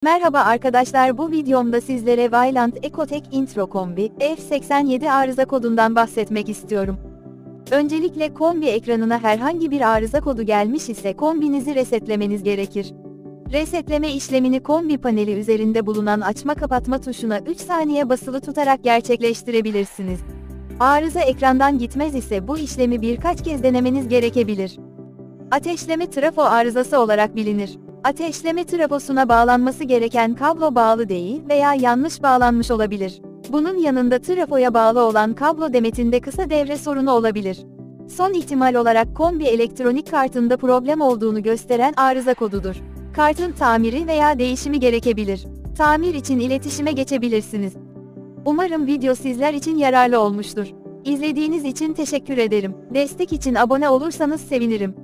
Merhaba arkadaşlar, bu videomda sizlere Vaillant Ecotec Intro Kombi F87 arıza kodundan bahsetmek istiyorum. Öncelikle kombi ekranına herhangi bir arıza kodu gelmiş ise kombinizi resetlemeniz gerekir. Resetleme işlemini kombi paneli üzerinde bulunan açma kapatma tuşuna 3 saniye basılı tutarak gerçekleştirebilirsiniz. Arıza ekrandan gitmez ise bu işlemi birkaç kez denemeniz gerekebilir. Ateşleme trafo arızası olarak bilinir. Ateşleme trafosuna bağlanması gereken kablo bağlı değil veya yanlış bağlanmış olabilir. Bunun yanında trafoya bağlı olan kablo demetinde kısa devre sorunu olabilir. Son ihtimal olarak kombi elektronik kartında problem olduğunu gösteren arıza kodudur. Kartın tamiri veya değişimi gerekebilir. Tamir için iletişime geçebilirsiniz. Umarım video sizler için yararlı olmuştur. İzlediğiniz için teşekkür ederim. Destek için abone olursanız sevinirim.